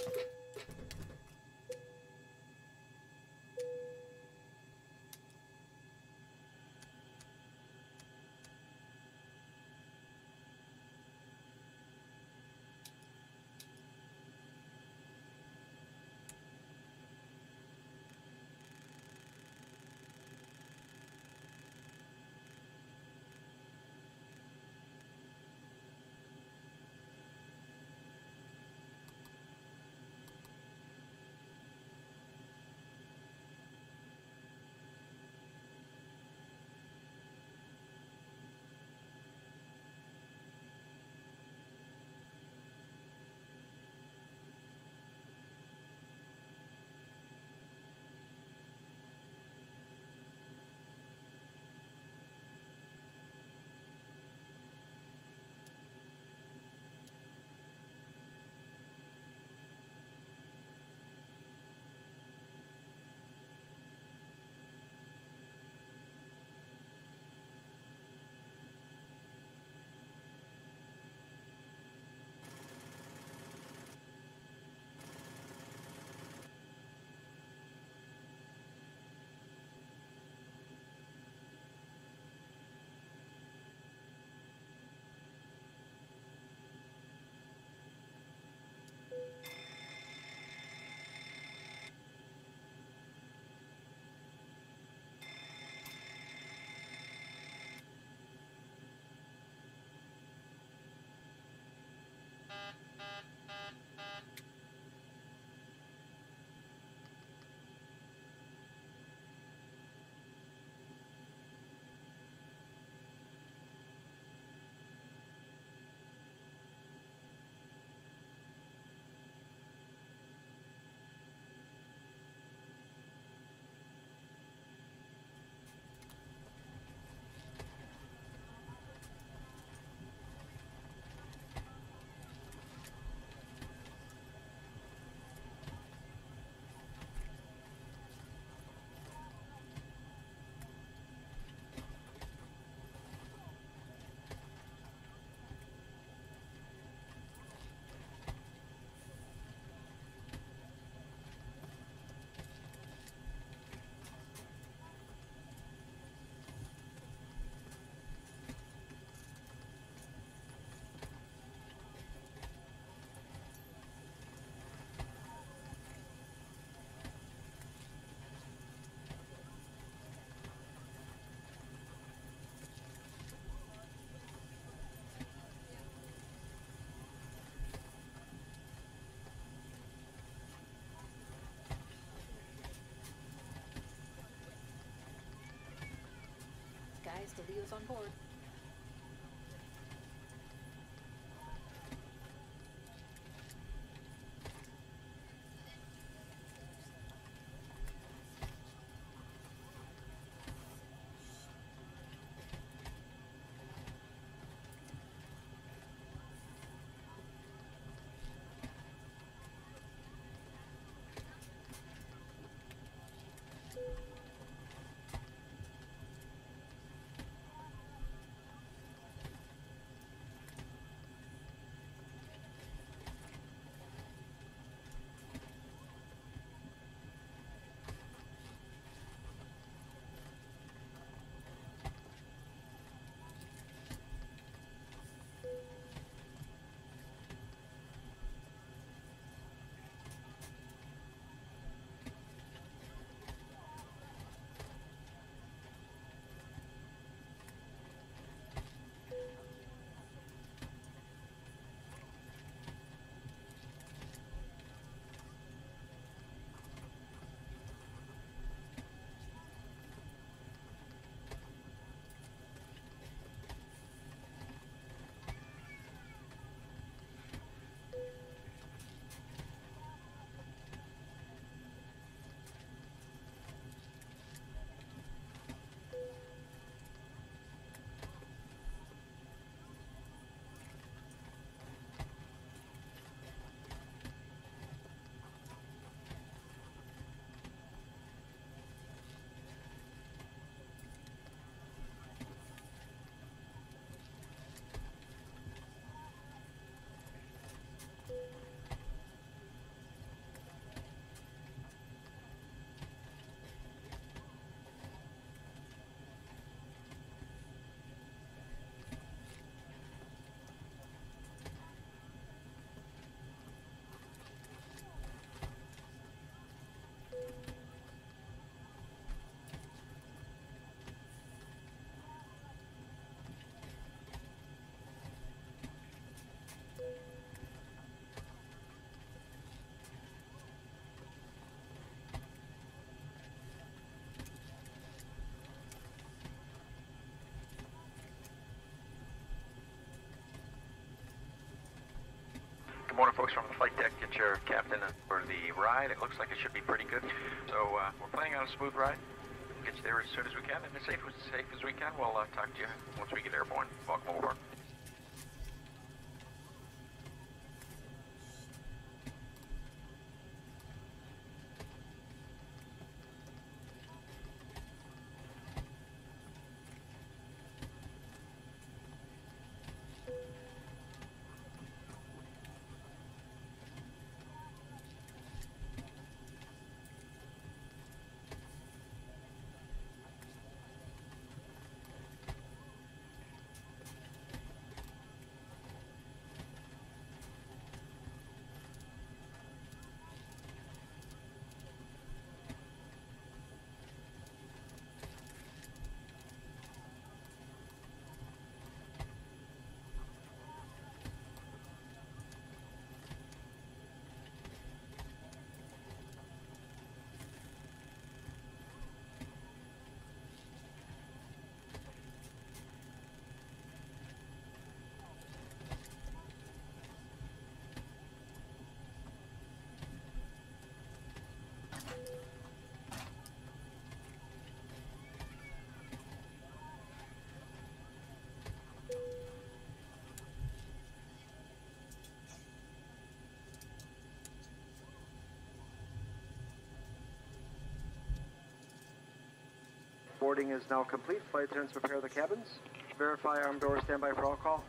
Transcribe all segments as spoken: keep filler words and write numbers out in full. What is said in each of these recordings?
Guys, the Leo's on board. morning, folks, from the flight deck. Get your captain for the ride. It looks like it should be pretty good. So uh, we're planning on a smooth ride. We'll get you there as soon as we can, and as safe as safe as we can. We'll uh, talk to you once we get airborne. Welcome aboard. Boarding is now complete. Flight attendants prepare the cabins. Verify arm doors, standby for all call.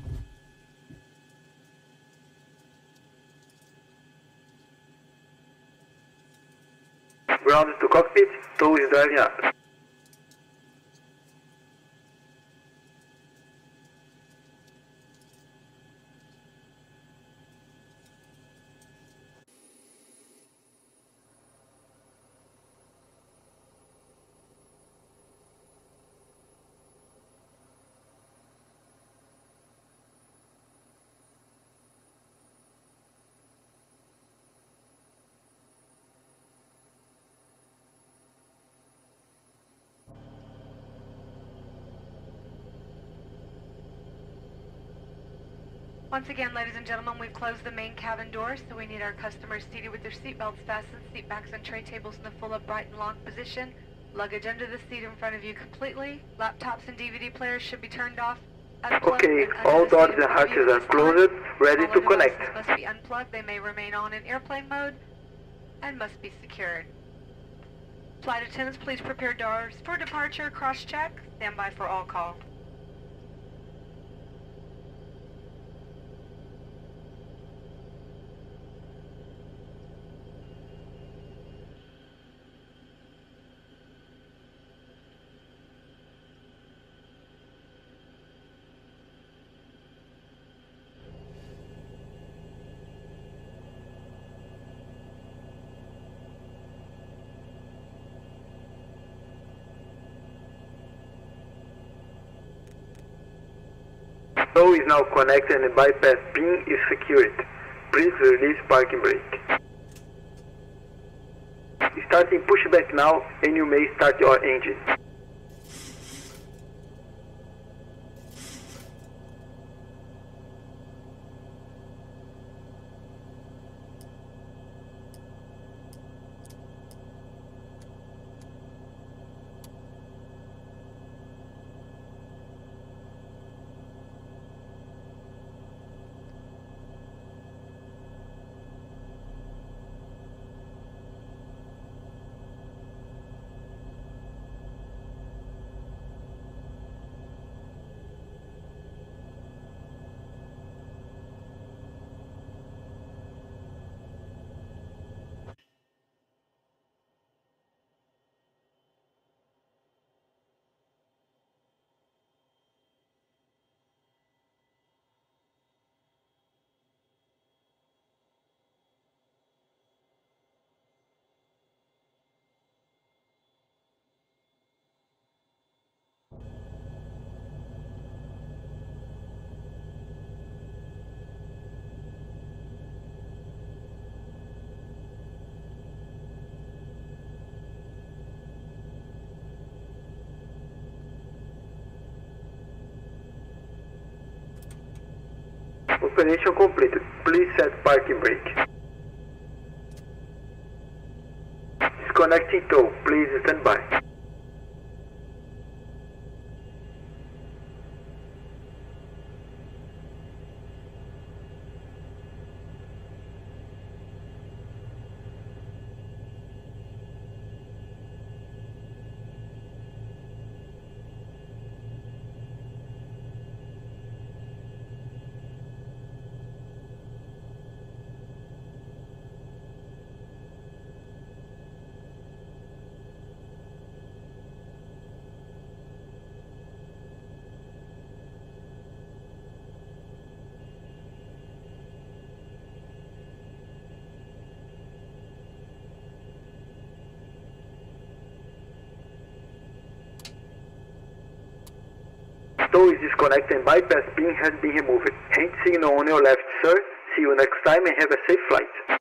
Ground to cockpit, tow is driving up. Once again, ladies and gentlemen, we've closed the main cabin doors, so we need our customers seated with their seatbelts fastened, seat backs and tray tables in the full upright and locked position, luggage under the seat in front of you completely, laptops and D V D players should be turned off. Okay, all doors and hatches are closed, ready to connect. Must be unplugged, they may remain on in airplane mode, and must be secured. Flight attendants, please prepare doors for departure, cross-check, stand by for all call. Tow is now connected and bypass pin is secured. Please release parking brake. Starting pushback now, and you may start your engine. operation completed. Please set parking brake. Disconnecting tow. Please stand by. Tow is disconnected and bypass pin has been removed. Hand signal on your left, sir. See you next time and have a safe flight.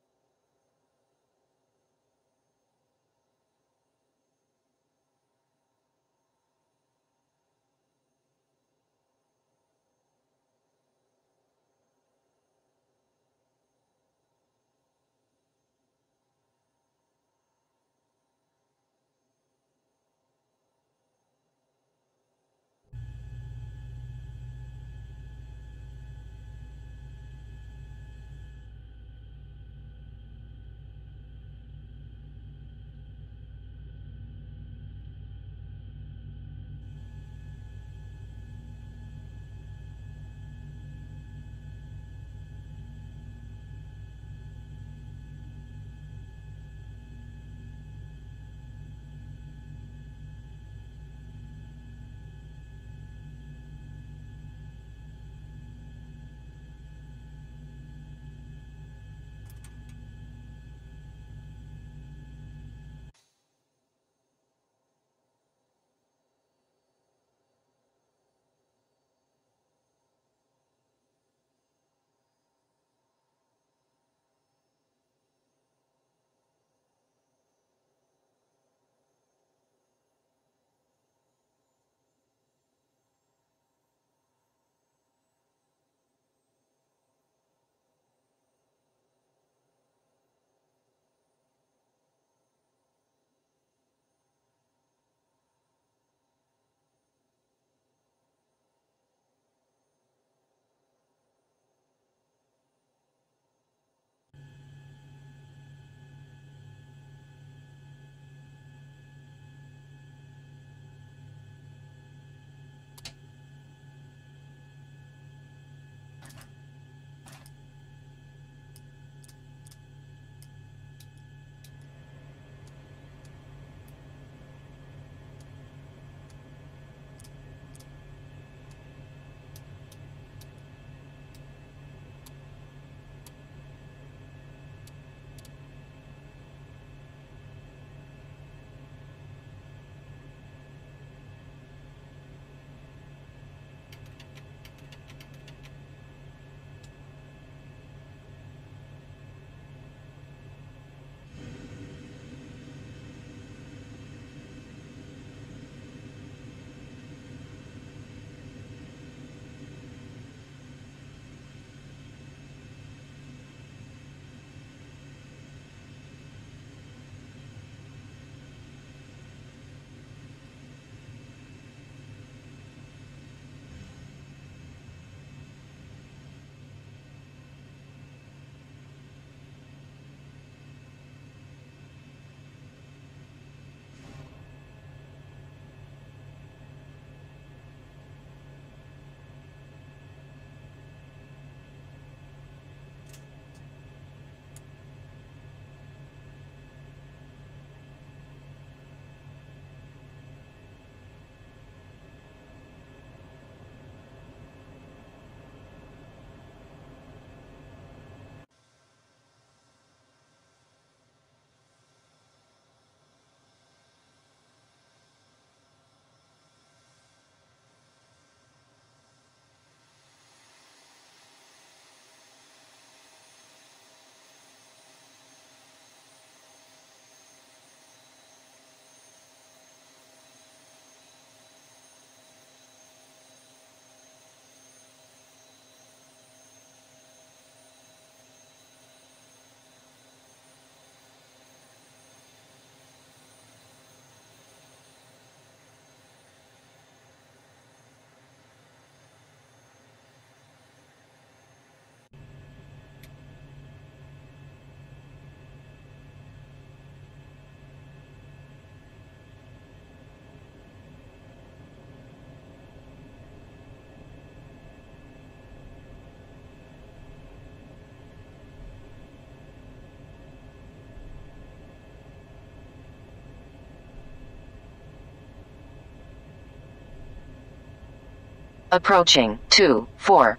Approaching two four.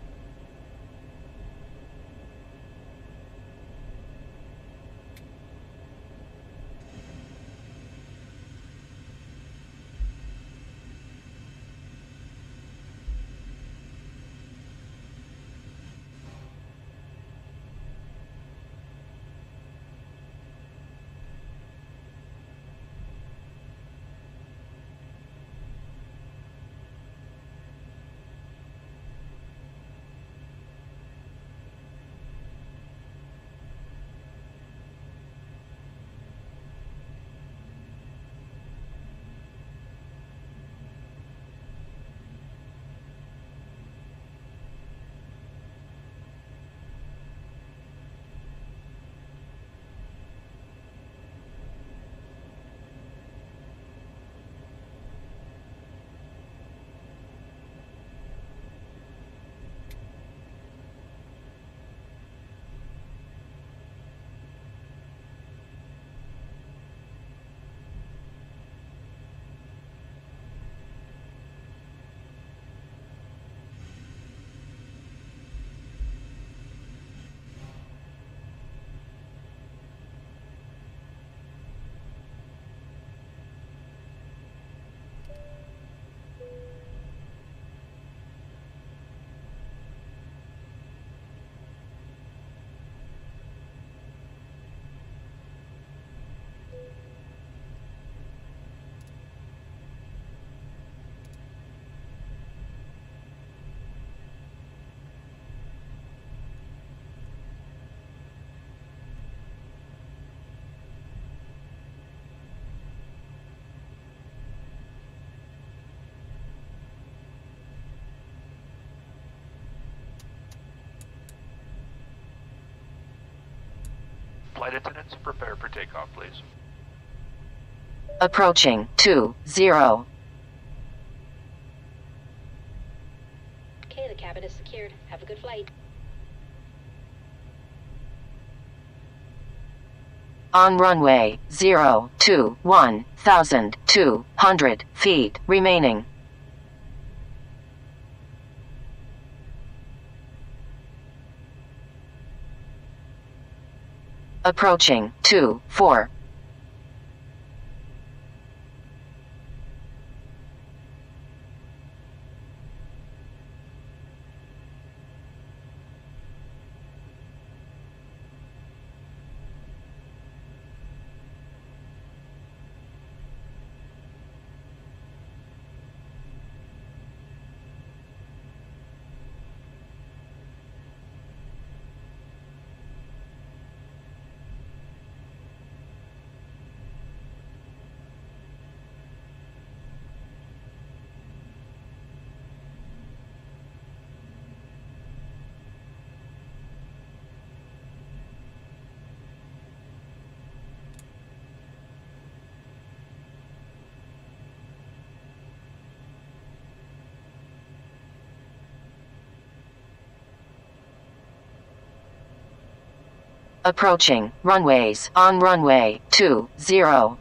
Flight attendants, prepare for takeoff, please. Approaching two zero. Okay, the cabin is secured. Have a good flight. On runway zero two one thousand two hundred feet remaining. Approaching two four. Approaching runways on runway two zero.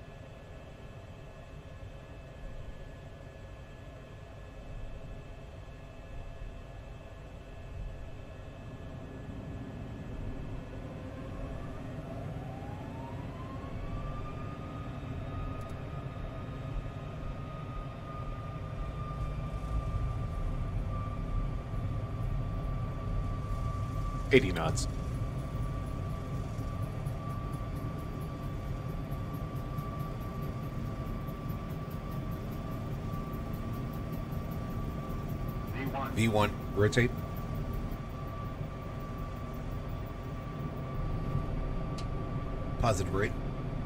eighty knots. V one, rotate. Positive rate.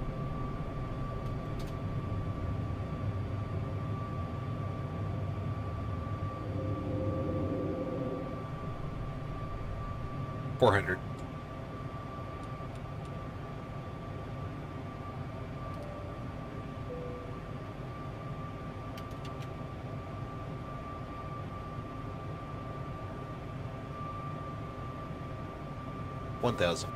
Four hundred. One thousand.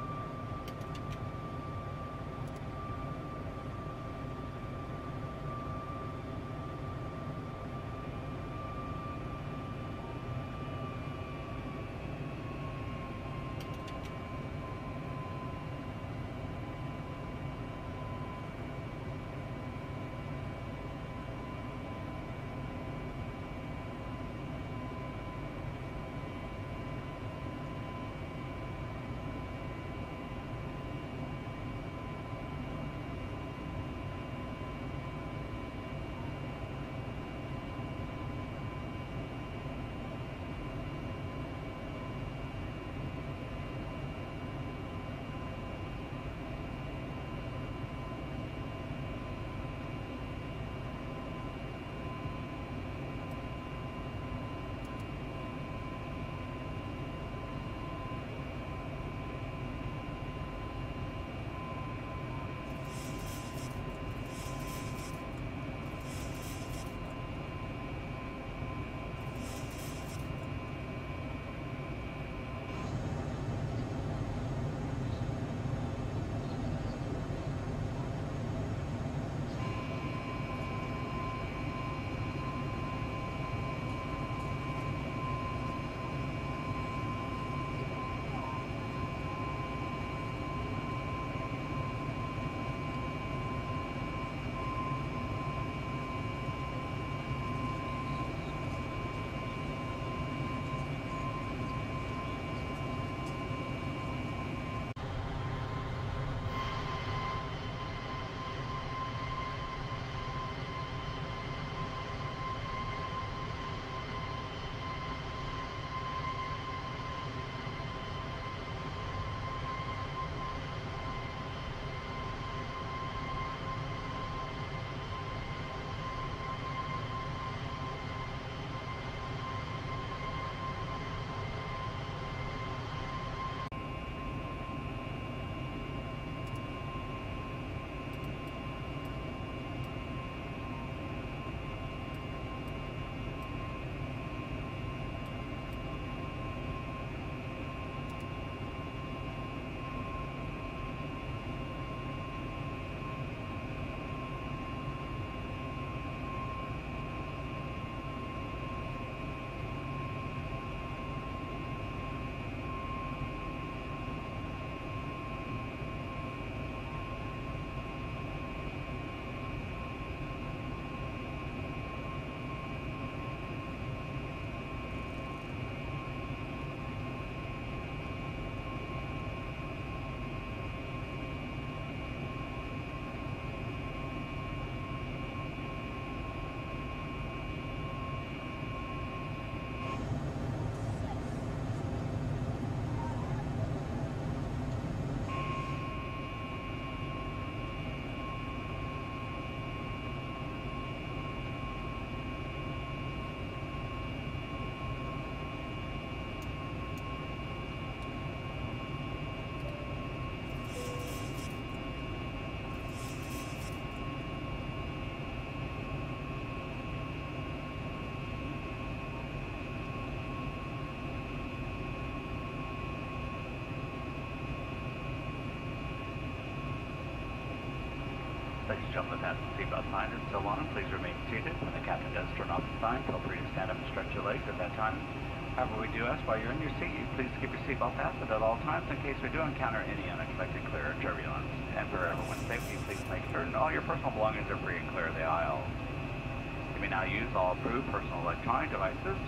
fasten seatbelt sign is still on. Please remain seated. When the captain does turn off the sign, feel free to stand up and stretch your legs at that time. However, we do ask while you're in your seat, you please keep your seatbelt fastened at all times in case we do encounter any unexpected clear or turbulence. And for everyone's safety, please make certain all your personal belongings are free and clear of the aisle. You may now use all approved personal electronic devices.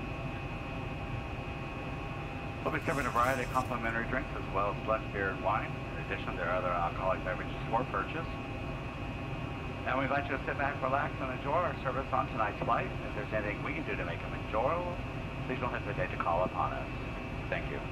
We'll be serving a variety of complimentary drinks as well as select beer and wine. In addition, there are other alcoholic beverages for purchase. And we'd like you to sit back, relax, and enjoy our service on tonight's flight. If there's anything we can do to make them enjoyable, please don't hesitate to call upon us. Thank you.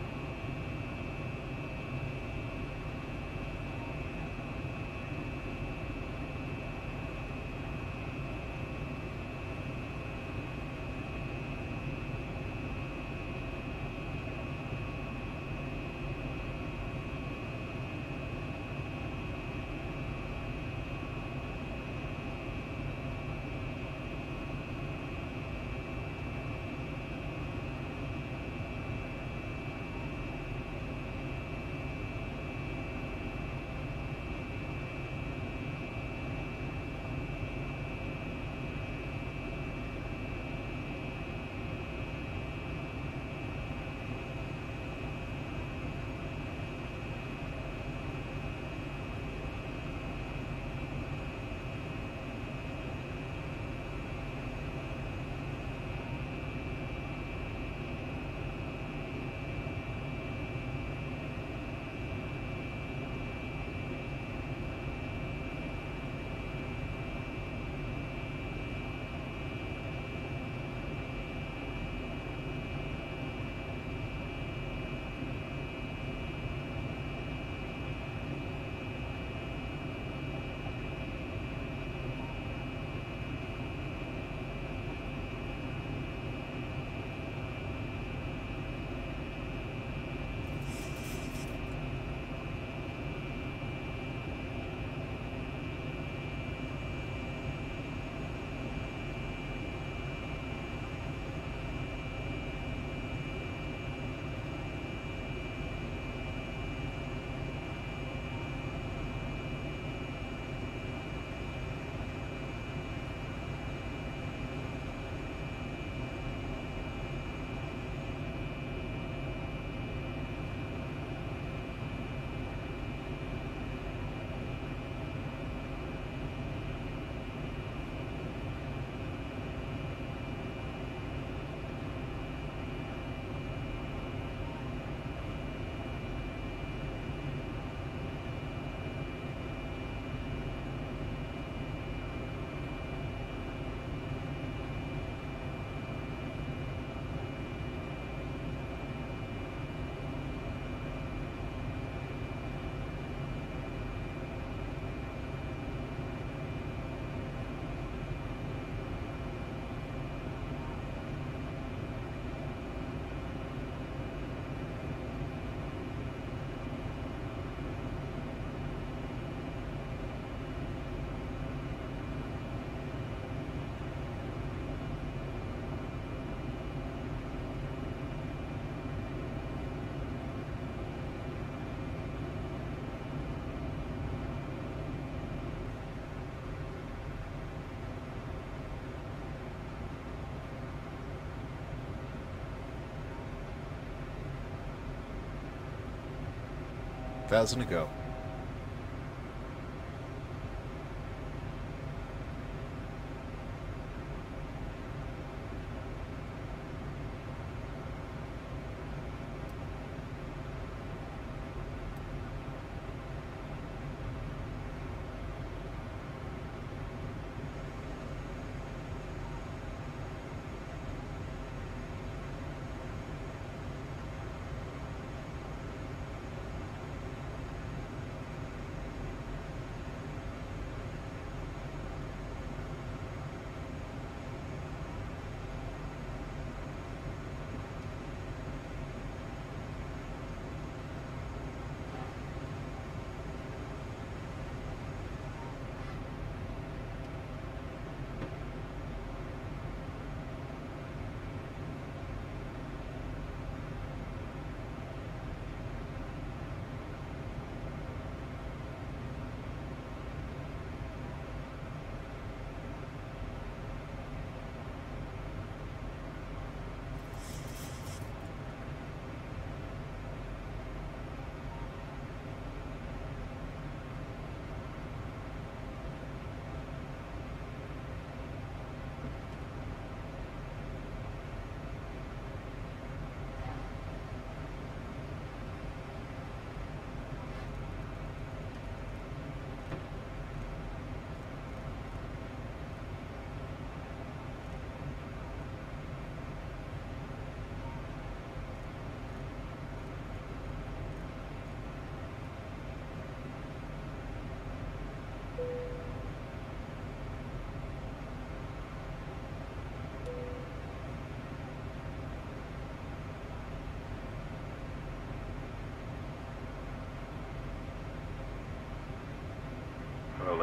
Thousand to go.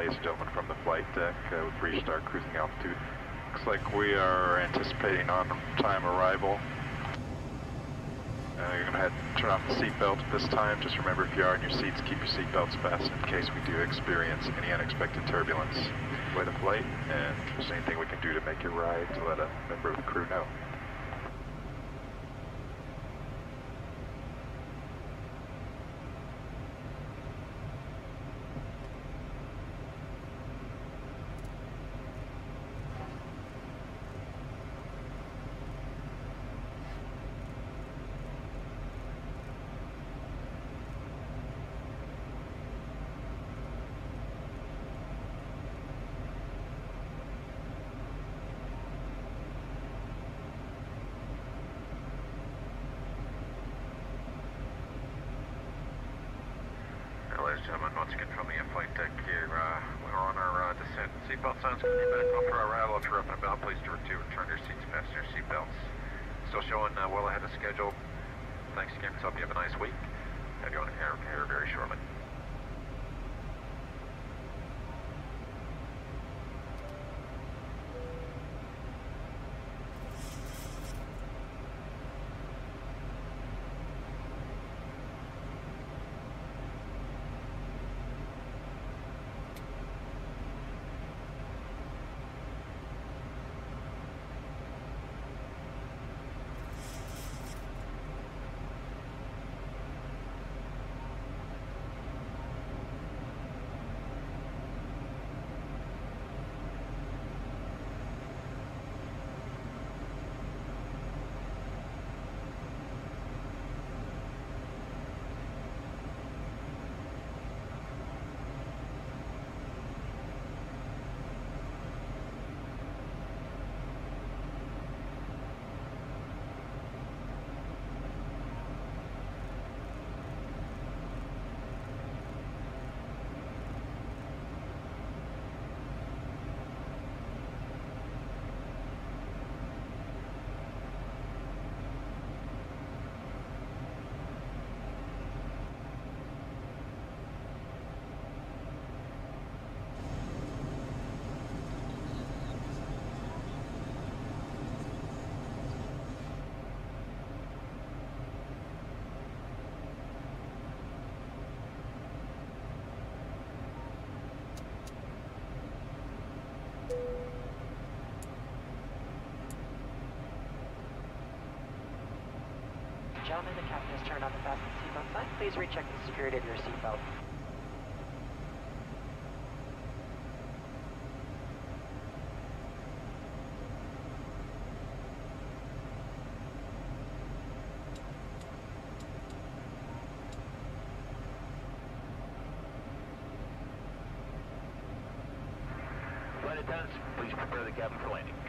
ladies and gentlemen, from the flight deck. Uh, we've reached our cruising altitude. Looks like we are anticipating on-time arrival. Uh, you're going to head and turn off the seatbelt at this time. Just remember, if you are in your seats, keep your seatbelts fastened in case we do experience any unexpected turbulence. Enjoy the flight, and if there's anything we can do to make your ride, to let a member of the crew know. Ladies and gentlemen, once again from the flight deck here, uh, we're on our uh, descent. Seatbelt signs going to be back off for our rattle. If you're up and about, please do return your seats, fasten your seatbelts. Still showing uh, well ahead of schedule. Thanks again. Hope you have a nice week. Have you on air here very shortly. Gentlemen, the captain has turned on the fasten seatbelt sign. Please recheck the security of your seatbelt. Flight attendants, please prepare the cabin for landing.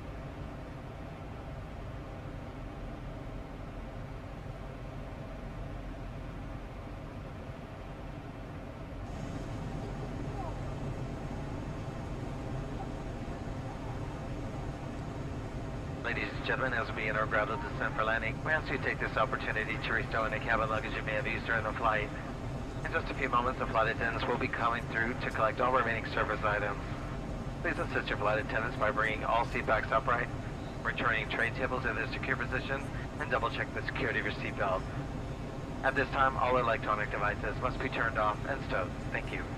Ladies and gentlemen, as we begin our gradual descent for landing, we ask you to take this opportunity to restore any cabin luggage you may have used during the flight. In just a few moments, the flight attendants will be coming through to collect all remaining service items. Please assist your flight attendants by bringing all seat backs upright, returning tray tables in their secure position, and double check the security of your seatbelt. At this time, all electronic devices must be turned off and stowed. Thank you.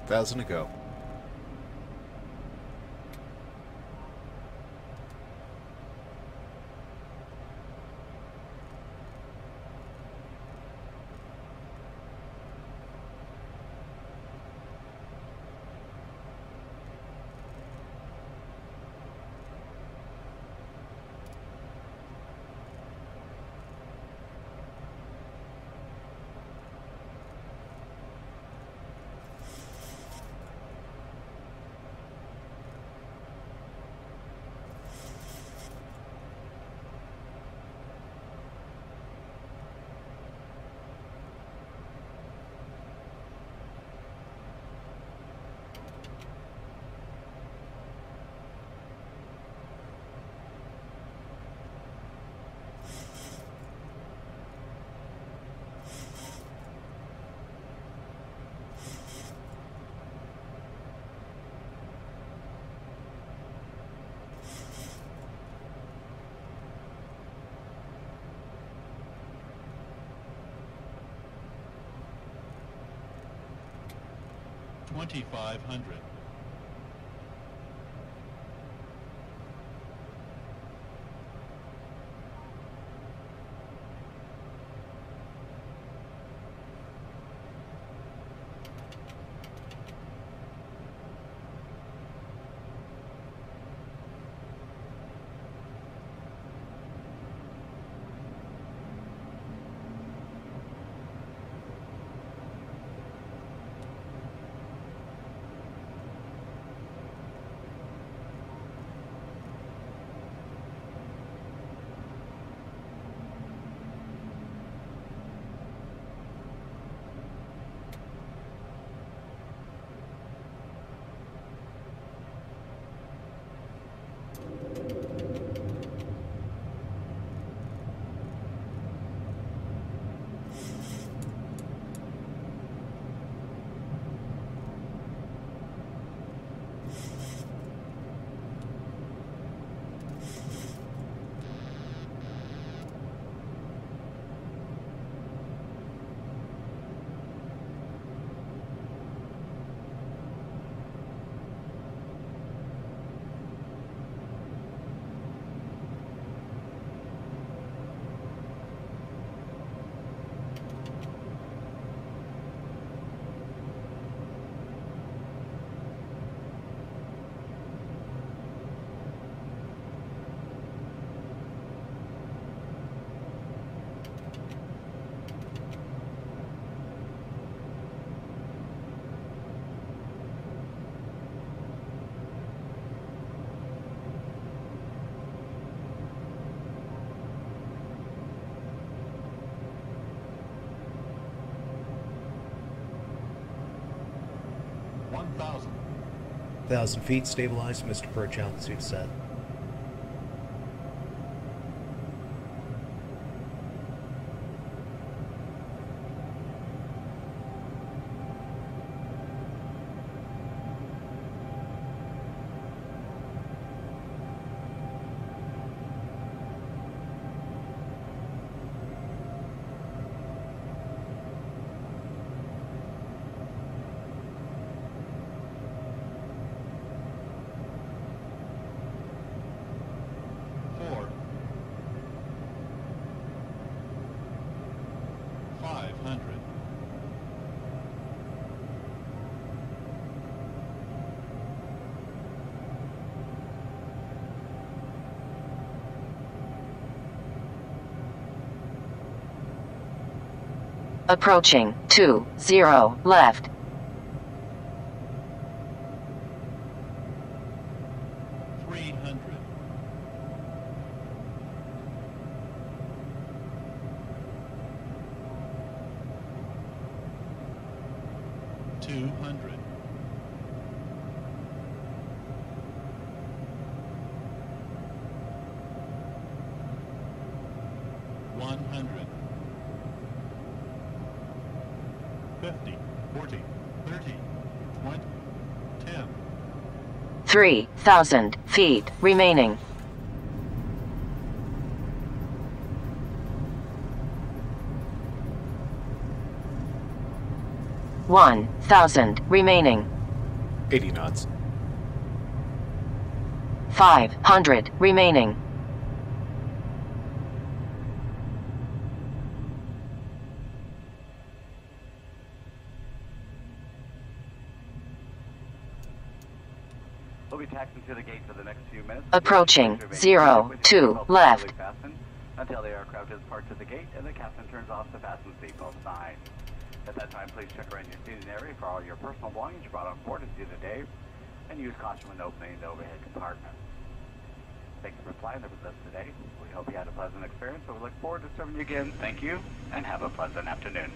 Thousand to go. twenty-five hundred. one thousand. Thousand feet, stabilized, Mister Perch, altitude set. five hundred. Approaching two zero left. three hundred. two hundred. one hundred. fifty, forty, thirty, twenty, ten. three thousand feet remaining. one thousand remaining. eighty knots. five hundred remaining. We'll be taxiing to the gate for the next few minutes. Approaching zero two left. Until the aircraft is parked at the gate and the captain turns off the fasten seatbelt sign. At that time, please check around your seating area for all your personal belongings you brought on board as you did today, and use caution when opening the overhead compartment. Thank you for flying with us today. We hope you had a pleasant experience, and we look forward to serving you again. Thank you, and have a pleasant afternoon.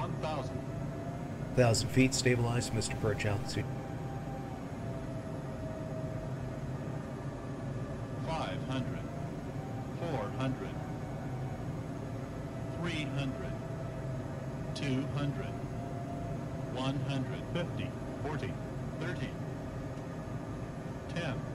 one thousand. one thousand feet, stabilized, Mister Perch altitude. five hundred. four hundred. three hundred. two hundred. one hundred fifty. forty. thirty. ten.